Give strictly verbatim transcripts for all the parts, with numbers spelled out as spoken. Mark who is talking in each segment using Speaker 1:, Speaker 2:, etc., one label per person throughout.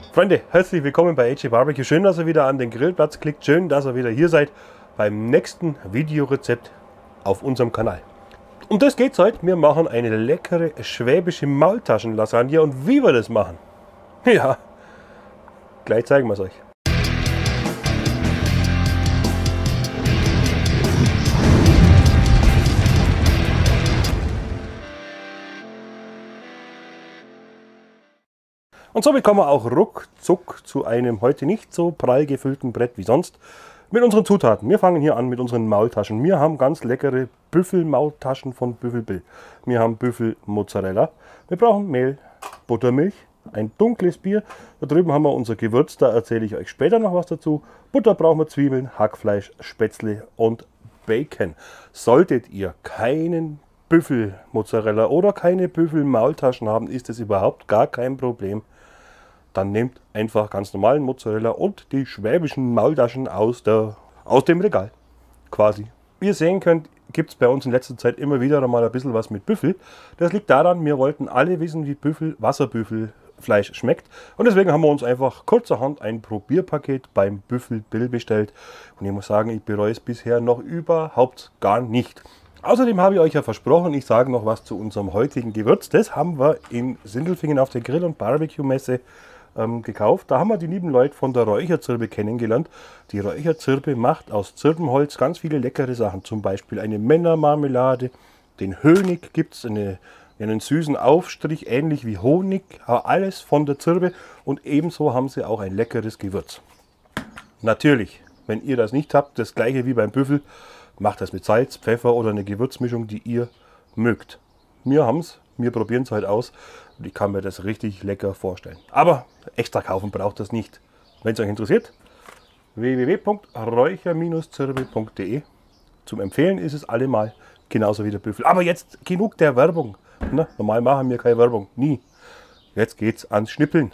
Speaker 1: Freunde, herzlich willkommen bei A J Barbecue. Schön, dass ihr wieder an den Grillplatz klickt. Schön, dass ihr wieder hier seid beim nächsten Videorezept auf unserem Kanal. Und das geht's heute. Wir machen eine leckere schwäbische Maultaschenlasagne. Und wie wir das machen, ja, gleich zeigen wir es euch. Und somit kommen wir auch ruckzuck zu einem heute nicht so prall gefüllten Brett wie sonst mit unseren Zutaten. Wir fangen hier an mit unseren Maultaschen. Wir haben ganz leckere Büffelmaultaschen von Büffelbill. Wir haben Büffelmozzarella. Wir brauchen Mehl, Buttermilch, ein dunkles Bier. Da drüben haben wir unser Gewürz, da erzähle ich euch später noch was dazu. Butter brauchen wir, Zwiebeln, Hackfleisch, Spätzle und Bacon. Solltet ihr keinen Büffelmozzarella oder keine Büffelmaultaschen haben, ist es überhaupt gar kein Problem. Dann nehmt einfach ganz normalen Mozzarella und die schwäbischen Maultaschen aus, der, aus dem Regal, quasi. Wie ihr sehen könnt, gibt es bei uns in letzter Zeit immer wieder mal ein bisschen was mit Büffel. Das liegt daran, wir wollten alle wissen, wie Büffel, Wasserbüffelfleisch schmeckt. Und deswegen haben wir uns einfach kurzerhand ein Probierpaket beim Büffelbill bestellt. Und ich muss sagen, ich bereue es bisher noch überhaupt gar nicht. Außerdem habe ich euch ja versprochen, ich sage noch was zu unserem heutigen Gewürz. Das haben wir in Sindelfingen auf der Grill- und Barbecue-Messe ähm, gekauft. Da haben wir die lieben Leute von der Räucherzirbe kennengelernt. Die Räucherzirbe macht aus Zirbenholz ganz viele leckere Sachen. Zum Beispiel eine Männermarmelade, den Hönig gibt es, eine, einen süßen Aufstrich, ähnlich wie Honig. Alles von der Zirbe und ebenso haben sie auch ein leckeres Gewürz. Natürlich, wenn ihr das nicht habt, das gleiche wie beim Büffel, macht das mit Salz, Pfeffer oder eine Gewürzmischung, die ihr mögt. Wir haben es, wir probieren es halt aus und ich kann mir das richtig lecker vorstellen. Aber extra kaufen braucht das nicht. Wenn es euch interessiert, w w w punkt räucher zirbe punkt de. Zum Empfehlen ist es allemal, genauso wie der Büffel. Aber jetzt genug der Werbung. Na, normal machen wir keine Werbung, nie. Jetzt geht's ans Schnippeln.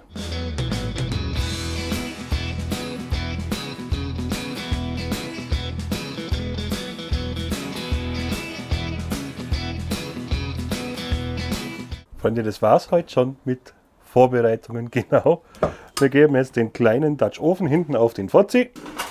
Speaker 1: Freunde, das war es heute schon mit Vorbereitungen, genau. Wir geben jetzt den kleinen Dutch Ofen hinten auf den Fotzi.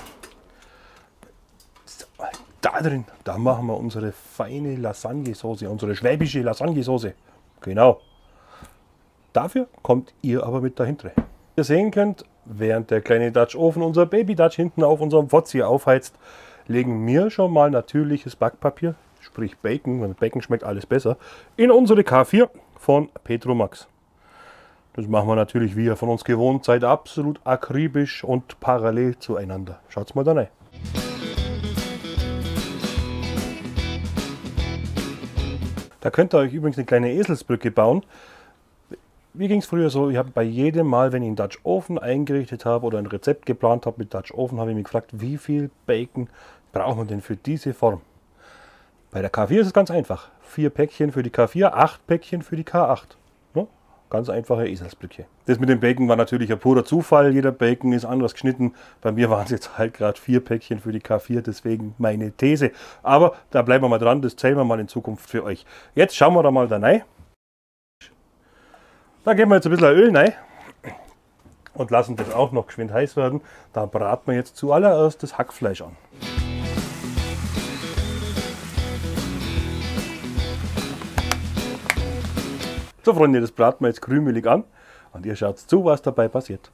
Speaker 1: So, da drin, da machen wir unsere feine Lasagnesoße, unsere schwäbische Lasagnesoße. Genau. Dafür kommt ihr aber mit dahinter. Wie ihr sehen könnt, während der kleine Dutch Ofen unser Baby Dutch hinten auf unserem Fotzi aufheizt, legen wir schon mal natürliches Backpapier, sprich Bacon, weil mit Bacon schmeckt alles besser, in unsere K vier von Petromax. Das machen wir natürlich, wie ihr von uns gewohnt seid, absolut akribisch und parallel zueinander. Schaut's mal da rein. Da könnt ihr euch übrigens eine kleine Eselsbrücke bauen. Wie ging es früher so? Ich habe bei jedem Mal, wenn ich einen Dutch Ofen eingerichtet habe oder ein Rezept geplant habe mit Dutch Ofen, habe ich mich gefragt, wie viel Bacon braucht man denn für diese Form? Bei der K vier ist es ganz einfach. Vier Päckchen für die K vier, acht Päckchen für die K acht. Ja, ganz einfache Eselsbrücke. Das mit dem Bacon war natürlich ein purer Zufall. Jeder Bacon ist anders geschnitten. Bei mir waren es jetzt halt gerade vier Päckchen für die K vier, deswegen meine These. Aber da bleiben wir mal dran, das zählen wir mal in Zukunft für euch. Jetzt schauen wir da mal da rein. Da geben wir jetzt ein bisschen Öl rein und lassen das auch noch geschwind heiß werden. Da braten wir jetzt zuallererst das Hackfleisch an. So Freunde, das braten wir jetzt krümelig an und ihr schaut zu, was dabei passiert.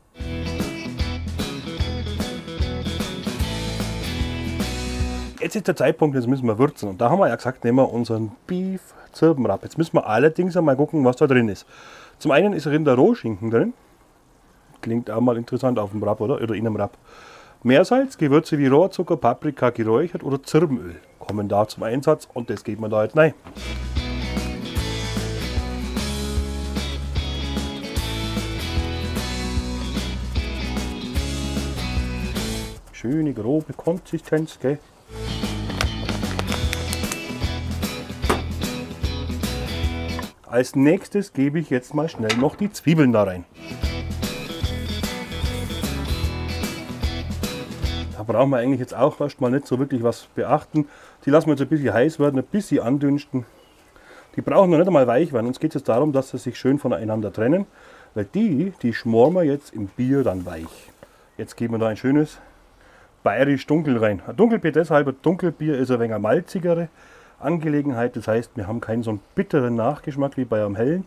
Speaker 1: Jetzt ist der Zeitpunkt, jetzt müssen wir würzen und da haben wir ja gesagt, nehmen wir unseren Beef Zirbenrap. Jetzt müssen wir allerdings einmal gucken, was da drin ist. Zum einen ist Rinder-Rohschinken drin, klingt auch mal interessant auf dem Rap, oder? Oder in einem Rap. Meersalz, Gewürze wie Rohrzucker, Paprika geräuchert oder Zirbenöl kommen da zum Einsatz und das geht man da jetzt rein. Schöne grobe Konsistenz, gell? Als nächstes gebe ich jetzt mal schnell noch die Zwiebeln da rein. Da brauchen wir eigentlich jetzt auch erst mal nicht so wirklich was beachten. Die lassen wir jetzt ein bisschen heiß werden, ein bisschen andünsten. Die brauchen noch nicht einmal weich werden. Uns geht es jetzt darum, dass sie sich schön voneinander trennen. Weil die, die schmoren wir jetzt im Bier dann weich. Jetzt geben wir da ein schönes bayerisch Dunkel rein. Ein Dunkelbier deshalb, ein Dunkelbier ist ein wenig eine malzigere Angelegenheit. Das heißt, wir haben keinen so einen bitteren Nachgeschmack wie bei einem hellen.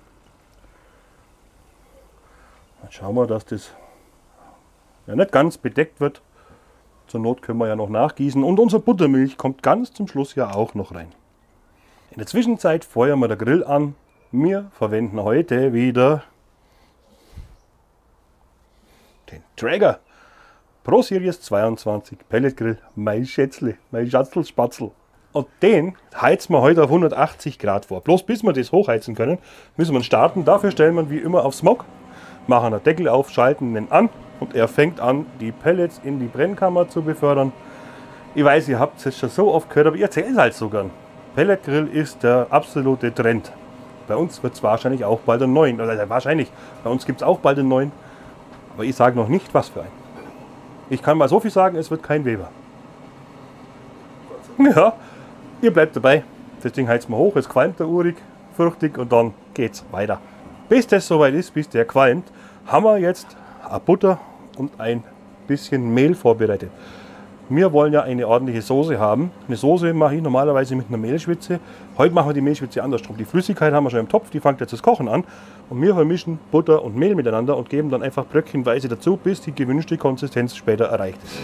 Speaker 1: Dann schauen wir, dass das ja nicht ganz bedeckt wird. Zur Not können wir ja noch nachgießen. Und unsere Buttermilch kommt ganz zum Schluss ja auch noch rein. In der Zwischenzeit feuern wir den Grill an. Wir verwenden heute wieder den Traeger Pro Series zweiundzwanzig Pelletgrill. Mein Schätzle, mein Schatzel-Spatzel. Und den heizen wir heute auf hundertachtzig Grad vor. Bloß bis wir das hochheizen können, müssen wir starten. Dafür stellen wir wie immer auf Smog, machen den Deckel auf, schalten den an und er fängt an, die Pellets in die Brennkammer zu befördern. Ich weiß, ihr habt es schon so oft gehört, aber ich erzähle es halt so gern. Pelletgrill ist der absolute Trend. Bei uns wird es wahrscheinlich auch bald einen neuen, oder wahrscheinlich, bei uns gibt es auch bald einen neuen, aber ich sage noch nicht, was für einen. Ich kann mal so viel sagen, es wird kein Weber. Ja, ihr bleibt dabei. Das Ding heizt mal hoch, es qualmt der urig, fürchtig und dann geht's weiter. Bis das soweit ist, bis der qualmt, haben wir jetzt eine Butter und ein bisschen Mehl vorbereitet. Wir wollen ja eine ordentliche Soße haben. Eine Soße mache ich normalerweise mit einer Mehlschwitze. Heute machen wir die Mehlschwitze andersrum. Die Flüssigkeit haben wir schon im Topf, die fängt jetzt das Kochen an. Und wir vermischen Butter und Mehl miteinander und geben dann einfach bröckchenweise dazu, bis die gewünschte Konsistenz später erreicht ist.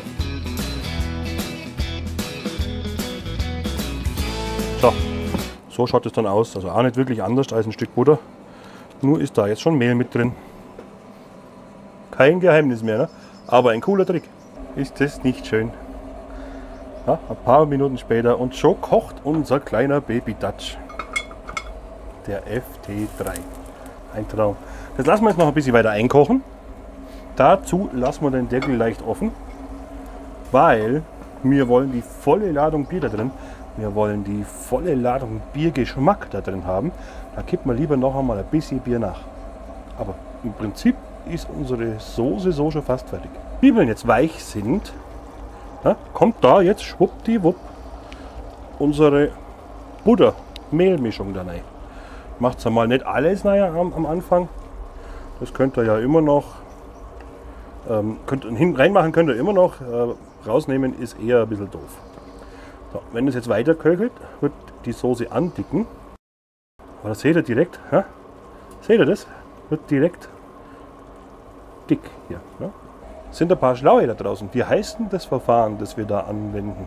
Speaker 1: So, so schaut es dann aus. Also auch nicht wirklich anders als ein Stück Butter. Nur ist da jetzt schon Mehl mit drin. Kein Geheimnis mehr, ne? Aber ein cooler Trick. Ist das nicht schön? Ja, ein paar Minuten später und schon kocht unser kleiner Baby Dutch. Der F T drei. Ein Traum. Das lassen wir jetzt noch ein bisschen weiter einkochen. Dazu lassen wir den Deckel leicht offen, weil wir wollen die volle Ladung Bier da drin. Wir wollen die volle Ladung Biergeschmack da drin haben. Da kippt man lieber noch einmal ein bisschen Bier nach. Aber im Prinzip ist unsere Soße so schon fast fertig. Zwiebeln jetzt weich sind, ja, kommt da jetzt schwuppdiwupp unsere Butter-Mehl-Mischung da rein. Macht es einmal nicht alles naja, am, am Anfang. Das könnt ihr ja immer noch ähm, könnt, hin, reinmachen könnt ihr immer noch. Äh, rausnehmen ist eher ein bisschen doof. So, wenn es jetzt weiter köchelt, wird die Soße andicken. Aber das seht ihr direkt. Ja? Seht ihr das? Wird direkt dick hier. Ja? Es sind ein paar Schlaue da draußen. Wie heißt denn das Verfahren, das wir da anwenden?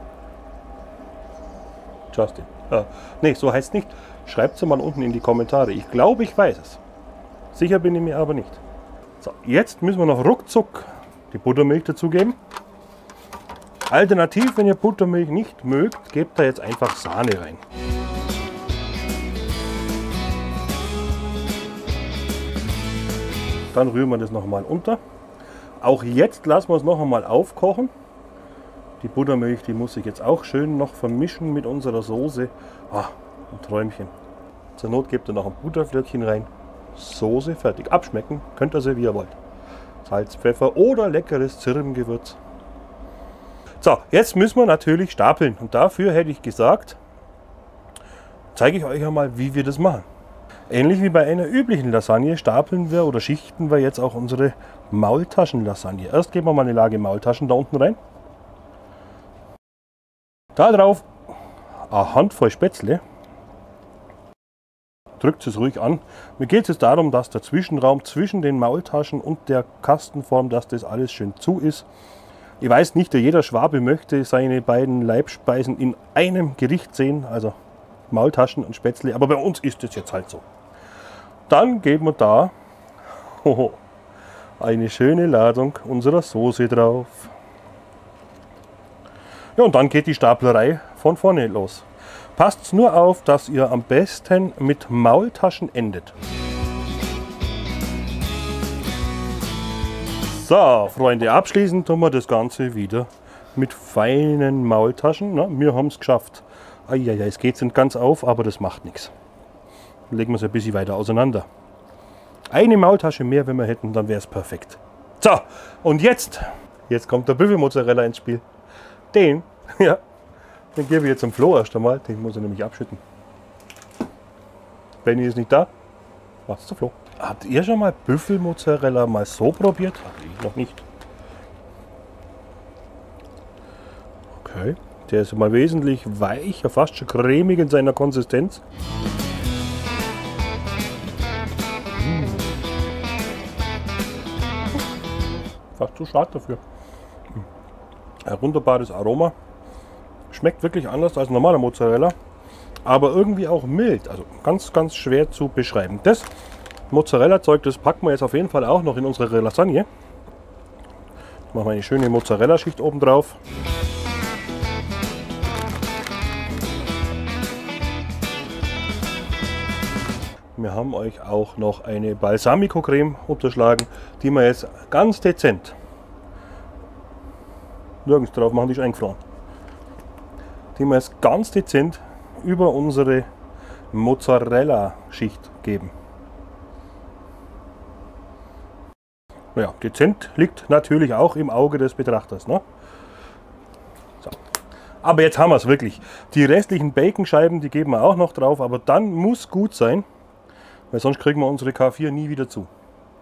Speaker 1: Justin. Ja. Ne, so heißt es nicht. Schreibt es mal unten in die Kommentare. Ich glaube, ich weiß es. Sicher bin ich mir aber nicht. So, jetzt müssen wir noch ruckzuck die Buttermilch dazugeben. Alternativ, wenn ihr Buttermilch nicht mögt, gebt da jetzt einfach Sahne rein. Dann rühren wir das noch mal unter. Auch jetzt lassen wir es noch einmal aufkochen. Die Buttermilch, die muss sich jetzt auch schön noch vermischen mit unserer Soße. Ah, ein Träumchen. Zur Not gebt ihr noch ein Butterflöckchen rein. Soße fertig. Abschmecken könnt ihr sie wie ihr wollt. Salz, Pfeffer oder leckeres Zirbengewürz. So, jetzt müssen wir natürlich stapeln. Und dafür hätte ich gesagt, zeige ich euch einmal, wie wir das machen. Ähnlich wie bei einer üblichen Lasagne stapeln wir oder schichten wir jetzt auch unsere Maultaschenlasagne. Erst geben wir mal eine Lage Maultaschen da unten rein. Da drauf eine Handvoll Spätzle. Drückt es ruhig an. Mir geht es jetzt darum, dass der Zwischenraum zwischen den Maultaschen und der Kastenform, dass das alles schön zu ist. Ich weiß nicht, jeder Schwabe möchte seine beiden Leibspeisen in einem Gericht sehen, also Maultaschen und Spätzle, aber bei uns ist es jetzt halt so. Dann geben wir da oh, eine schöne Ladung unserer Soße drauf. Ja, und dann geht die Staplerei von vorne los. Passt nur auf, dass ihr am besten mit Maultaschen endet. So, Freunde, abschließend tun wir das Ganze wieder mit feinen Maultaschen. Na, wir haben es geschafft. Eieiei, es geht nicht ganz auf, aber das macht nichts. Legen wir es ein bisschen weiter auseinander. Eine Maultasche mehr, wenn wir hätten, dann wäre es perfekt. So, und jetzt, jetzt kommt der Büffelmozzarella ins Spiel. Den, ja, den gebe ich jetzt am Flo erst einmal. Den muss er nämlich abschütten. Benny ist nicht da. Macht's der Flo. Habt ihr schon mal Büffelmozzarella mal so probiert? Ich noch nicht. Okay, der ist mal wesentlich weicher, fast schon cremig in seiner Konsistenz. Mmh. Fast zu schade dafür. Ein wunderbares Aroma. Schmeckt wirklich anders als normaler Mozzarella, aber irgendwie auch mild. Also ganz, ganz schwer zu beschreiben. Das Mozzarella-Zeug, das packen wir jetzt auf jeden Fall auch noch in unsere Lasagne. Machen wir eine schöne Mozzarella-Schicht oben drauf. Wir haben euch auch noch eine Balsamico-Creme unterschlagen, die wir jetzt ganz dezent, nirgends drauf machen, die ist eingefroren, die wir jetzt ganz dezent über unsere Mozzarella-Schicht geben. Ja, dezent liegt natürlich auch im Auge des Betrachters. Ne? So. Aber jetzt haben wir es wirklich. Die restlichen Baconscheiben, die geben wir auch noch drauf, aber dann muss gut sein, weil sonst kriegen wir unsere K vier nie wieder zu.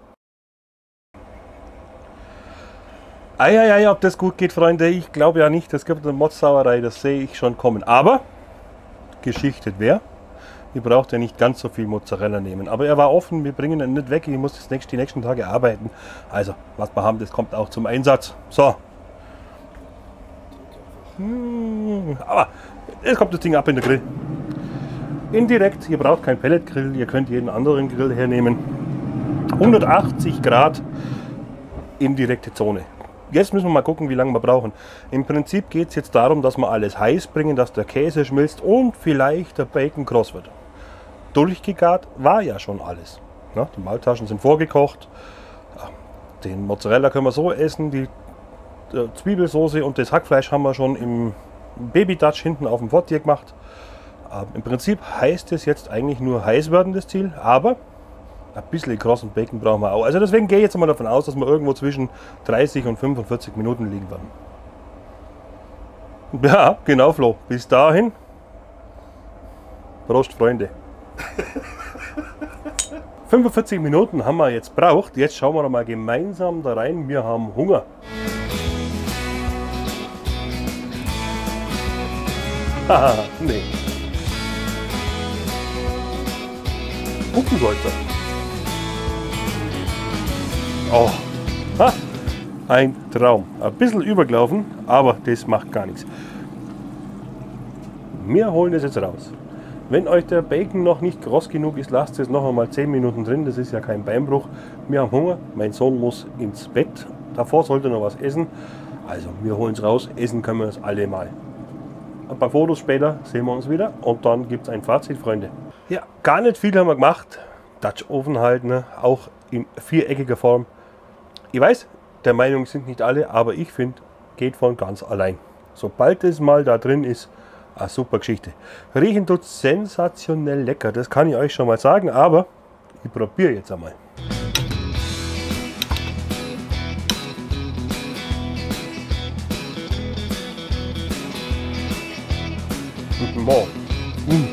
Speaker 1: Eieiei, ob das gut geht, Freunde, ich glaube ja nicht. Es gibt eine Motzsauerei, das sehe ich schon kommen. Aber geschichtet wer? Ihr braucht ja nicht ganz so viel Mozzarella nehmen. Aber er war offen, wir bringen ihn nicht weg. Ich muss das nächste, die nächsten Tage arbeiten. Also, was wir haben, das kommt auch zum Einsatz. So. Hm, aber jetzt kommt das Ding ab in den Grill. Indirekt, ihr braucht keinen Pelletgrill, ihr könnt jeden anderen Grill hernehmen. hundertachtzig Grad indirekte Zone. Jetzt müssen wir mal gucken, wie lange wir brauchen. Im Prinzip geht es jetzt darum, dass wir alles heiß bringen, dass der Käse schmilzt und vielleicht der Bacon kross wird. Durchgegart war ja schon alles. Ja, die Maultaschen sind vorgekocht. Den Mozzarella können wir so essen. Die Zwiebelsauce und das Hackfleisch haben wir schon im Baby-Dutch hinten auf dem Portier gemacht. Im Prinzip heißt es jetzt eigentlich nur heiß werden, das Ziel. Aber ein bisschen krossen Bacon brauchen wir auch. Also deswegen gehe ich jetzt mal davon aus, dass wir irgendwo zwischen dreißig und fünfundvierzig Minuten liegen werden. Ja, genau, Flo. Bis dahin. Prost, Freunde. fünfundvierzig Minuten haben wir jetzt braucht. Jetzt schauen wir noch mal gemeinsam da rein. Wir haben Hunger. Haha, nee. Puppensollte. Oh, ha, ein Traum. Ein bisschen übergelaufen, aber das macht gar nichts. Wir holen das jetzt raus. Wenn euch der Bacon noch nicht groß genug ist, lasst es noch einmal zehn Minuten drin. Das ist ja kein Beinbruch. Wir haben Hunger. Mein Sohn muss ins Bett. Davor sollte er noch was essen. Also wir holen es raus. Essen können wir es alle mal. Ein paar Fotos später sehen wir uns wieder und dann gibt es ein Fazit, Freunde. Ja, gar nicht viel haben wir gemacht. Dutch Oven halt, ne? Auch in viereckiger Form. Ich weiß, der Meinung sind nicht alle, aber ich finde, geht von ganz allein. Sobald es mal da drin ist, eine super Geschichte. Riechen tut sensationell lecker, das kann ich euch schon mal sagen, aber ich probiere jetzt einmal. Oh. Mm.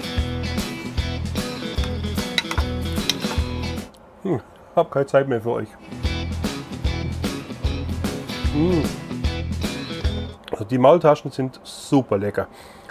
Speaker 1: Hm, hab keine Zeit mehr für euch. Mm. Also die Maultaschen sind super lecker.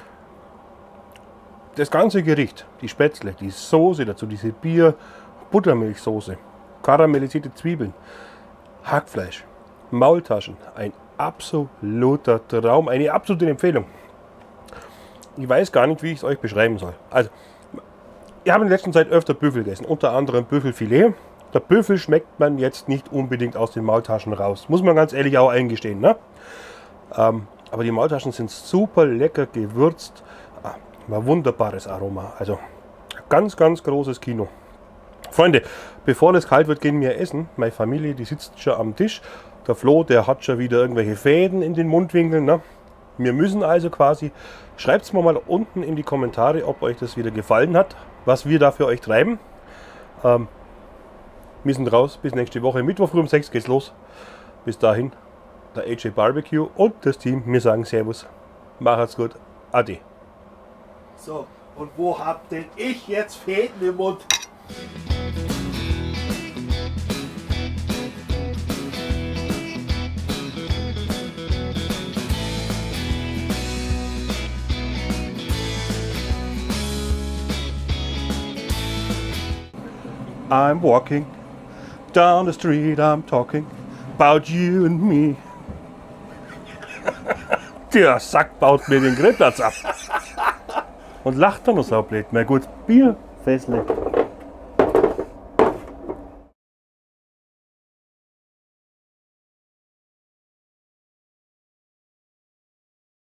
Speaker 1: Das ganze Gericht, die Spätzle, die Soße dazu, diese Bier-Buttermilchsoße, karamellisierte Zwiebeln, Hackfleisch, Maultaschen, ein absoluter Traum, eine absolute Empfehlung. Ich weiß gar nicht, wie ich es euch beschreiben soll. Also, ich habe in der letzten Zeit öfter Büffel gegessen, unter anderem Büffelfilet. Der Büffel schmeckt man jetzt nicht unbedingt aus den Maultaschen raus, muss man ganz ehrlich auch eingestehen. Ne? Ähm, aber die Maultaschen sind super lecker gewürzt, ah, ein wunderbares Aroma. Also, ganz, ganz großes Kino. Freunde, bevor es kalt wird, gehen wir essen. Meine Familie, die sitzt schon am Tisch. Der Flo, der hat schon wieder irgendwelche Fäden in den Mundwinkeln. Ne? Wir müssen also quasi, schreibt es mir mal unten in die Kommentare, ob euch das wieder gefallen hat, was wir da für euch treiben. Ähm, wir sind raus, bis nächste Woche. Mittwoch früh um sechs geht's los. Bis dahin, der A J Barbecue und das Team, wir sagen Servus. Macht's gut. Ade.
Speaker 2: So, und wo hab denn ich jetzt Fäden im Mund?
Speaker 1: I'm walking down the street, I'm talking about you and me. Der Sack baut mir den Grillplatz ab. Und lacht dann noch so blöd. Na gut, Bierfässle.